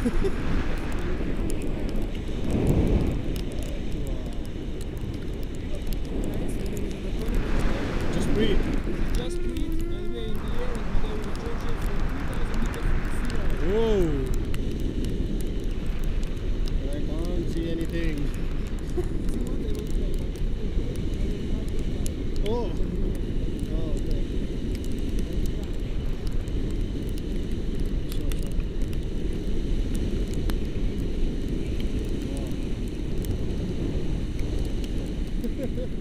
Just breathe. Just breathe, and we are in the air and we go to Georgia for 2,000 meters from sea level. Whoa! I can't see anything. Oh! Oh, okay. Sure, sure. Wow.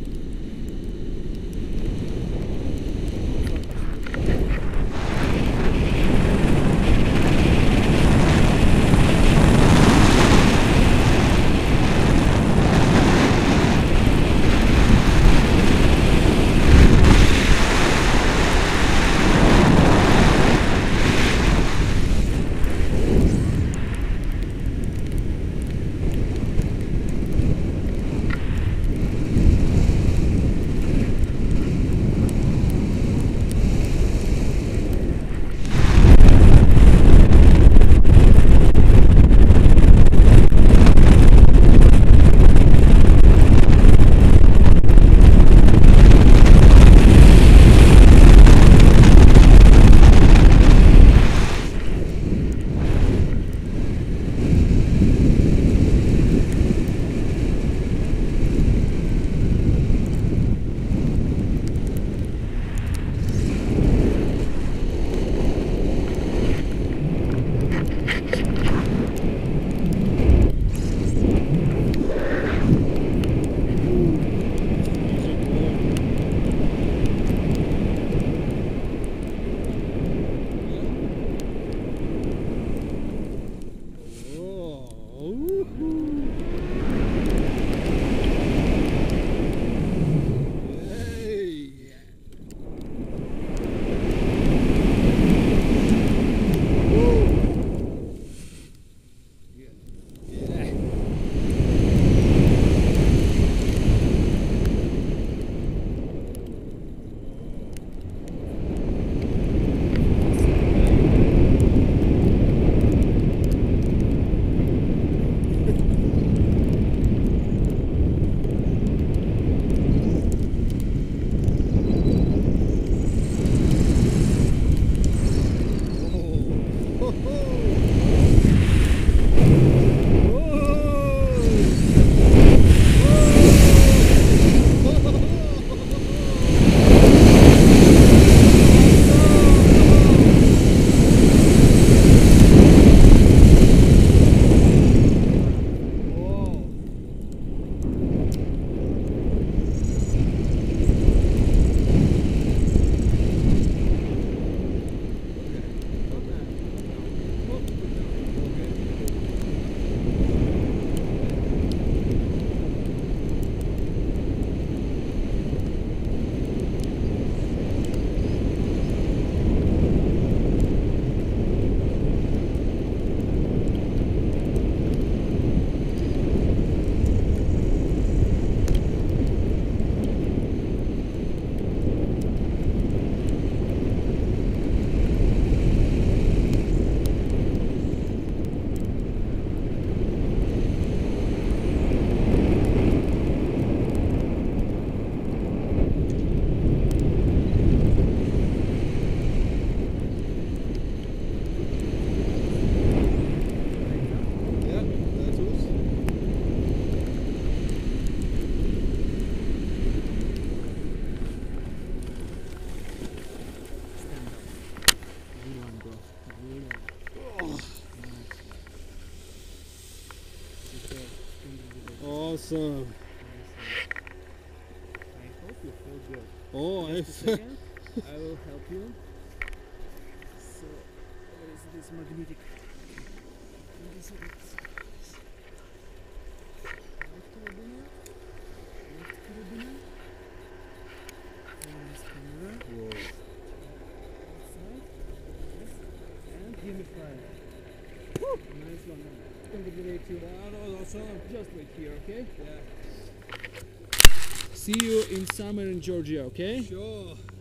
Awesome. I hope you feel good. Oh, Just a second, I will help you. So, what is this magnetic? What is it? Left carabiner. Left carabiner. And this camera. Whoa. Outside. Yes. And give me fire. Woo! Nice one. Congratulate you. That was awesome. Just wait here, okay? Yeah. See you in summer in Georgia, okay? Sure.